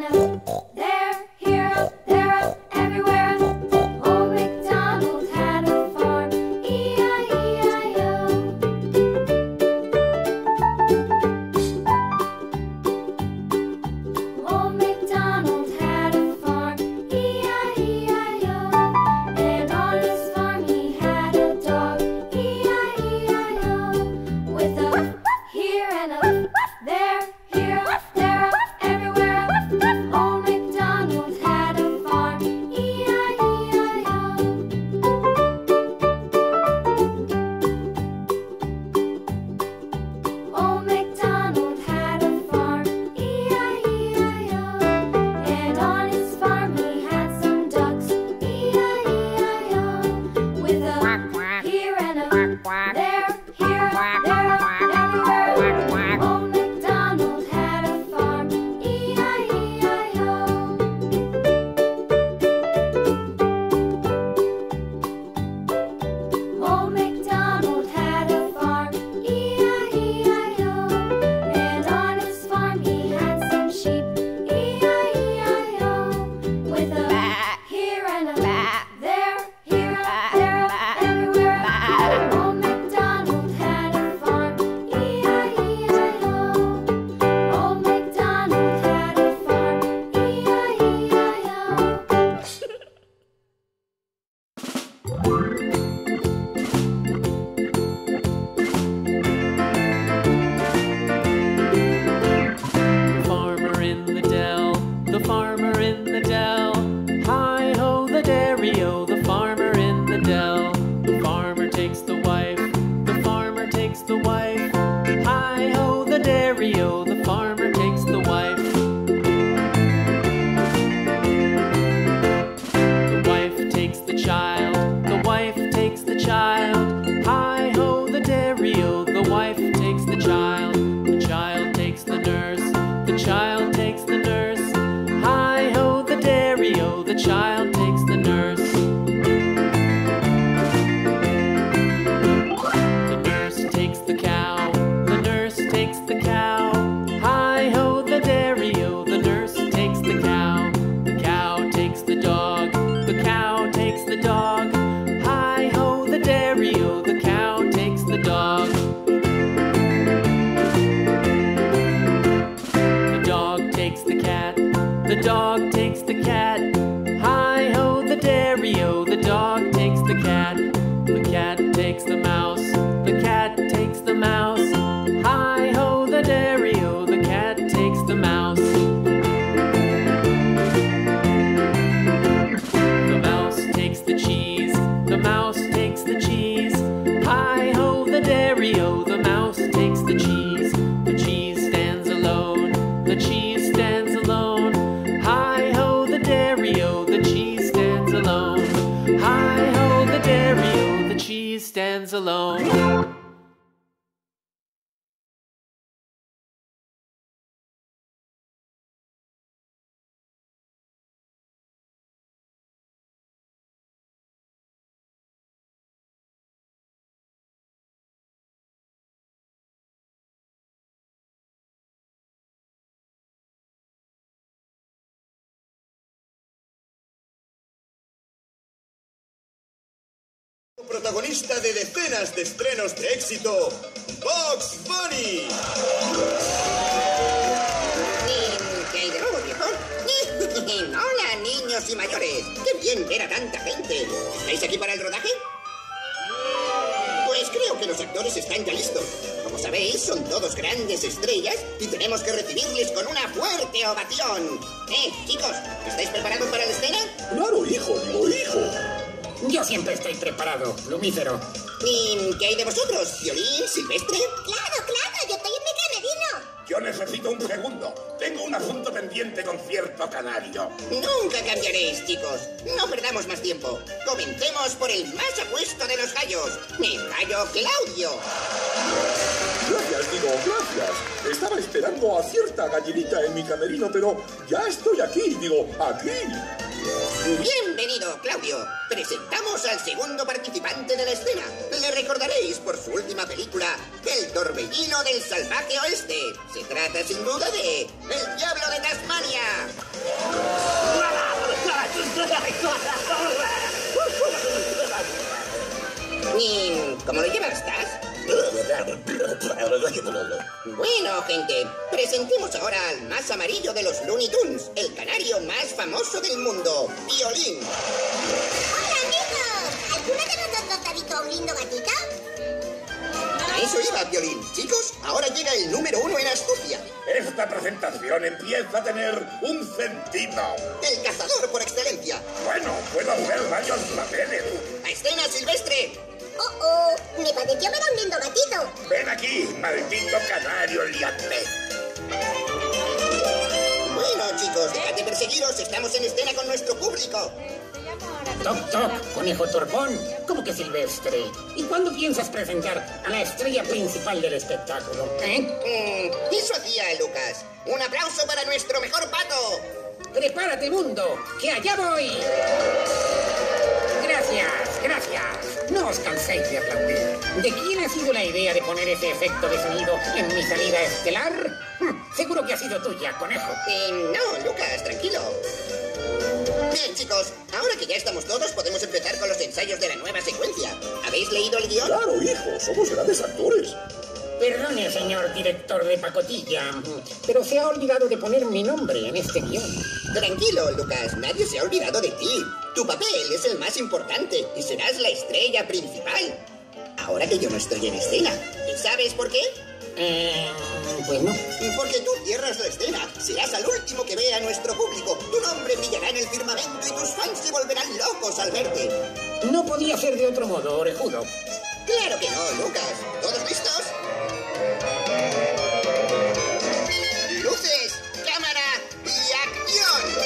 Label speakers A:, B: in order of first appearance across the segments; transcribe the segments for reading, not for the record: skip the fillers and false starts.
A: Protagonista de decenas de estrenos de éxito, Bugs Bunny.
B: ¿Qué hay de nuevo, viejo? Hola, niños y mayores. Qué bien ver a tanta gente. ¿Estáis aquí para el rodaje? Pues creo que los actores están ya listos. Como sabéis, son todos grandes estrellas y tenemos que recibirles con una fuerte ovación. Chicos, ¿estáis preparados para la escena?
C: Claro, hijo, digo, hijo.
D: Yo siempre estoy preparado, Plumífero.
B: ¿Y qué hay de vosotros? ¿Violín, Silvestre?
E: Claro, yo estoy en mi granadino.
C: Yo necesito un segundo. Tengo un asunto pendiente con cierto canario.
B: Nunca cambiaréis, chicos. No perdamos más tiempo. Comencemos por el más apuesto de los gallos. El gallo Claudio.
C: Gracias. Estaba esperando a cierta gallinita en mi camerino, pero ya estoy aquí, aquí.
B: Bienvenido, Claudio. Presentamos al segundo participante de la escena. Le recordaréis por su última película, El Torbellino del Salvaje Oeste. Se trata sin duda de El Diablo de Tasmania. Bueno, gente, presentemos ahora al más amarillo de los Looney Tunes, el canario más famoso del mundo, Piolín.
E: ¡Hola, amigos! ¿Alguno de nosotros ha visto a un lindo gatito?
B: A eso iba, Piolín. Chicos, ahora llega el número 1 en astucia.
C: Esta presentación empieza a tener un sentido.
B: El cazador por excelencia.
C: Bueno, puedo hacer varios papeles.
B: ¡A escena, Silvestre!
E: ¡Oh! Me pareció ver a un lindo gatito.
C: Ven aquí, maldito canario liante.
B: Bueno, chicos, dejad de perseguiros. Estamos en escena con nuestro público.
D: Toc, toc, conejo torbón. ¿Cómo que Silvestre? ¿Y cuándo piensas presentar a la estrella principal del espectáculo?
B: Eso hacía Lucas. Un aplauso para nuestro mejor pato.
D: ¡Prepárate, mundo! ¡Que allá voy! Gracias, gracias. No os canséis de aplaudir. ¿De quién ha sido la idea de poner ese efecto de sonido en mi salida estelar? Seguro que ha sido tuya, conejo.
B: No, Lucas, tranquilo. Bien, chicos, ahora que ya estamos todos, podemos empezar con los ensayos de la nueva secuencia. ¿Habéis leído el guión?
C: Claro, hijo, somos grandes actores.
D: Perdone, señor director de pacotilla, pero se ha olvidado de poner mi nombre en este guión.
B: Tranquilo, Lucas, nadie se ha olvidado de ti. Tu papel es el más importante y serás la estrella principal. Ahora que yo no estoy en escena. ¿Y sabes por qué?
D: Pues no.
B: Porque tú cierras la escena. Serás al último que vea a nuestro público. Tu nombre brillará en el firmamento y tus fans se volverán locos al verte.
D: No podía ser de otro modo, orejudo.
B: Claro que no, Lucas. ¿Todos listos? Luces, cámara y acción.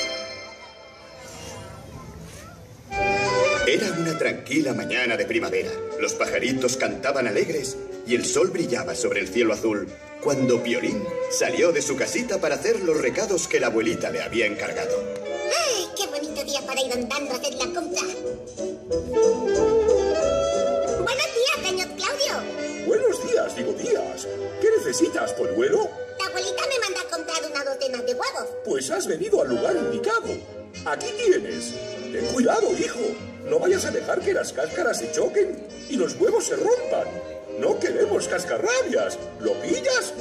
B: Era una tranquila mañana de primavera. Los pajaritos cantaban alegres y el sol brillaba sobre el cielo azul cuando Piolín salió de su casita para hacer los recados que la abuelita le había encargado.
E: ¡Ay, qué bonito día para ir andando a hacer la compra! Buenos días, señor Claudio.
C: Buenos días, digo días. ¿Qué necesitas, polluelo?
E: La abuelita me manda a comprar una docena de huevos.
C: Pues has venido al lugar indicado. Aquí tienes. Ten cuidado, hijo. No vayas a dejar que las cáscaras se choquen y los huevos se rompan. No queremos cascarrabias. ¿Lo pillas?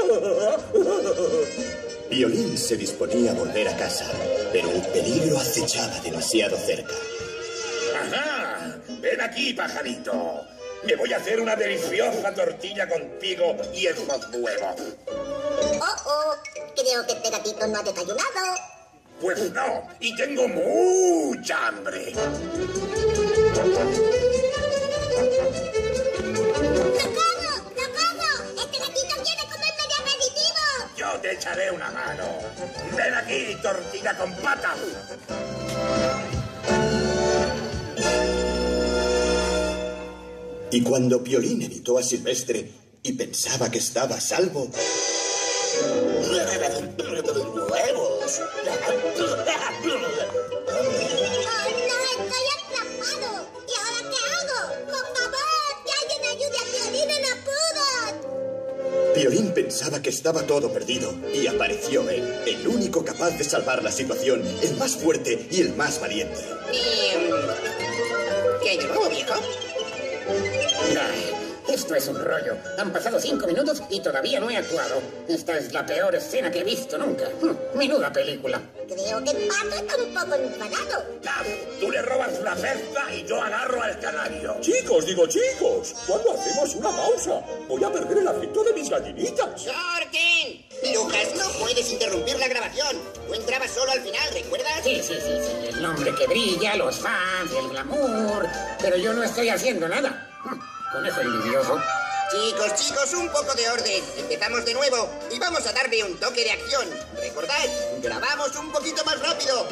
B: Piolín se disponía a volver a casa, pero el peligro acechaba demasiado cerca.
C: ¡Ajá! Ven aquí, pajarito. Me voy a hacer una deliciosa tortilla contigo y esos huevos.
E: Creo que este gatito no ha desayunado.
C: Pues no, y tengo mucha hambre.
E: ¡Socorro! ¡Socorro! ¡Este gatito quiere comerme de aperitivo!
C: Yo te echaré una mano. Ven aquí, tortilla con patas.
B: Y cuando Piolín evitó a Silvestre y pensaba que estaba a salvo... ¡Huevos!
E: ¡Oh, no! ¡Estoy atrapado! ¿Y ahora qué hago? ¡Por favor! ¡Que alguien ayude a Piolín en apuros!
B: Piolín pensaba que estaba todo perdido y apareció él, el único capaz de salvar la situación, el más fuerte y el más valiente. ¿Qué hay de nuevo, viejo?
D: Ay, esto es un rollo. Han pasado 5 minutos y todavía no he actuado. Esta es la peor escena que he visto nunca. Menuda película.
E: Creo que el pato está un poco enfadado.
C: Tú le robas la cesta y yo agarro al canario. Chicos, digo chicos, ¿cuándo hacemos una pausa? Voy a perder el afecto de mis gallinitas.
B: ¡Sorten! Lucas, no puedes interrumpir la grabación. Tú entrabas solo al final, ¿recuerdas?
D: Sí. El nombre que brilla, los fans, el glamour. Pero yo no estoy haciendo nada. Conejo envidioso.
B: Chicos, un poco de orden. Empezamos de nuevo y vamos a darle un toque de acción. Recordad, grabamos un poquito más rápido.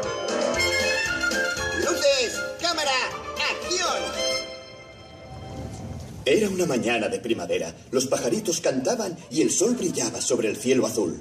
B: Luces, cámara, acción. Era una mañana de primavera. Los pajaritos cantaban y el sol brillaba sobre el cielo azul.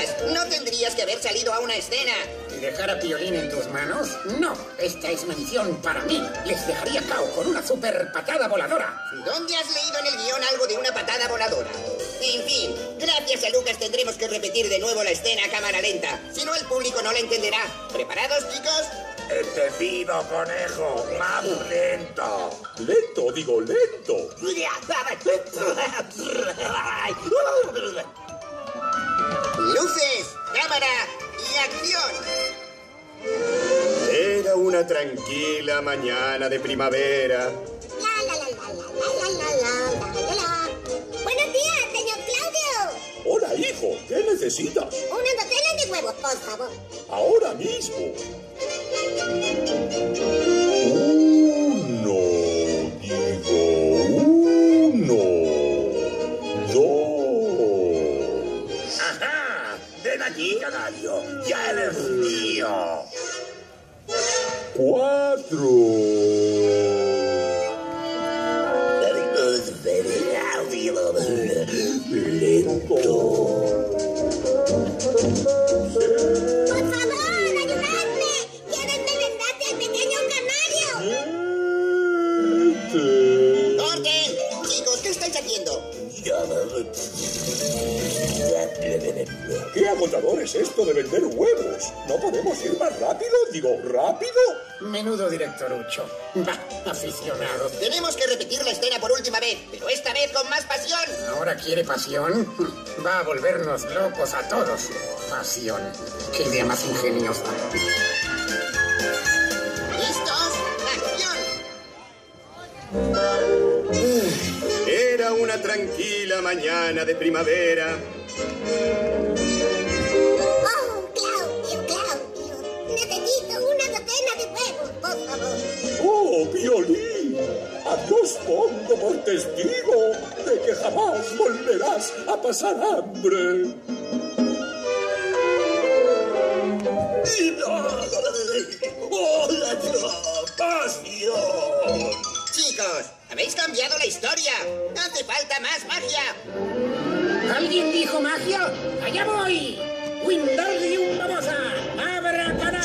F: tonterías. No tendrías que haber salido a una escena.
D: ¿Y dejar a Piolín en tus manos? No, esta es una misión para mí. Les dejaría cao con una super patada voladora.
F: ¿Dónde has leído en el guión algo de una patada voladora? En fin, gracias a Lucas tendremos que repetir de nuevo la escena a cámara lenta. Si no, el público no la entenderá. ¿Preparados, chicos?
C: Entendido, conejo. Más lento. Lento, digo lento.
F: Luces, cámara y acción.
B: Era una tranquila mañana de primavera.
E: Buenos días, señor Claudio.
C: Hola, hijo. ¿Qué necesitas?
E: Una docena de huevos, por favor.
C: Ahora mismo. Uno. Dos.
G: ¡Ajá! ¡Ven aquí, canario! ¡Ya eres mío!
C: 4. Lento.
E: Por favor, ayudadme. ¡Quieren merendarte al pequeño canario!
F: ¡Corten! Chicos, ¿qué estáis haciendo?
C: ¿Qué agotador es esto de vender huevos? ¿No podemos ir más rápido? Digo, ¿rápido?
D: Menudo directorucho. Va, aficionado.
F: Tenemos que repetir la escena por última vez, pero esta vez con más pasión.
D: ¿Ahora quiere pasión? Va a volvernos locos a todos. Pasión. Qué idea más ingeniosa.
F: ¿Listos? ¡Acción!
B: Era una tranquila mañana de primavera.
E: Oh, Claudio. Necesito una docena de huevos, por favor.
C: ¡Oh, Piolín! A Dios pongo por testigo de que jamás volverás a pasar hambre.
G: ¡Pasión!
F: Chicos, habéis cambiado la historia. Hace falta más magia.
D: ¿Alguien dijo magia? ¡Allá voy! ¡Wingardium Leviosa! ¡Abracadabra!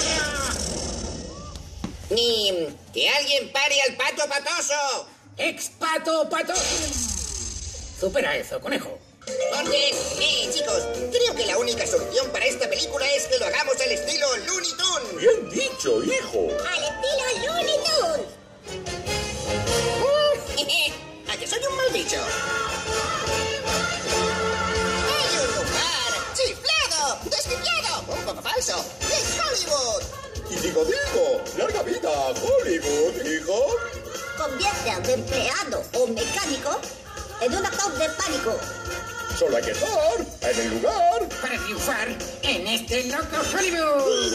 F: Ni que alguien pare al pato patoso.
D: ¡Expato patosum! Supera eso, conejo.
F: Porque, chicos, creo que la única solución para esta película es que lo hagamos al estilo Looney Tunes.
C: Bien dicho, hijo.
E: Al estilo Looney Tunes.
F: ¿A que soy un mal bicho? ¡Hay un lugar chiflado, desquiciado, un poco falso! ¡Es Hollywood!
C: Y digo, larga vida a Hollywood, hijo.
E: Convierte a un empleado o mecánico en un actor de pánico.
C: Solo hay que estar en el lugar.
D: Para triunfar en este loco Hollywood.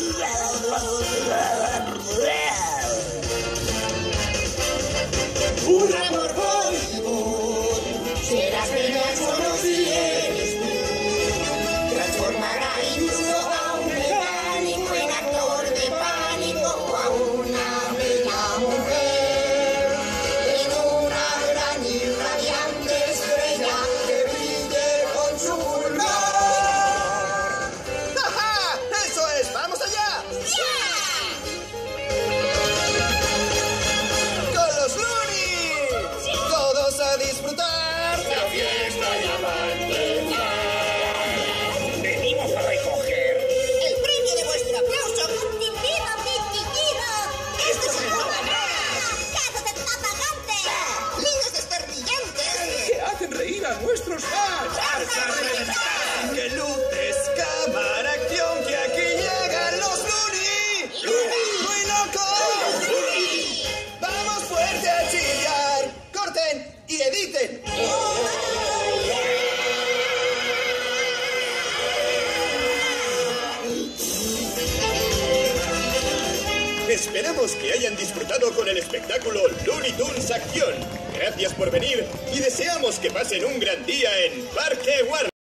G: Un amor Hollywood, serás veraz o no si eres tú. Transformará incluso a un mecánico en actor de pánico, a una bella mujer, en una gran y radiante estrella que brille con su fulgor.
A: ¡Ajá! ¡Eso es! ¡Vamos allá! ¡Con los Looney! ¡Todos a disfrutar!
G: La fiesta ya va a empezar. Venimos a recoger.
F: ¡El premio de vuestro aplauso!
E: ¡Distintivo!
F: ¡Esto es el más!
E: ¡Caso de papagante!
F: ¡Líneas desternillantes!
C: Que hacen reír a nuestros fans.
A: ¡Que luces, cámara, acción! ¡Que aquí llegan los Looney! ¡Muy locos! ¡Vamos fuerte a chillar! ¡Corten y editen! Esperamos que hayan disfrutado con el espectáculo Looney Tunes Acción. Gracias por venir y deseamos que pasen un gran día en Parque Warner.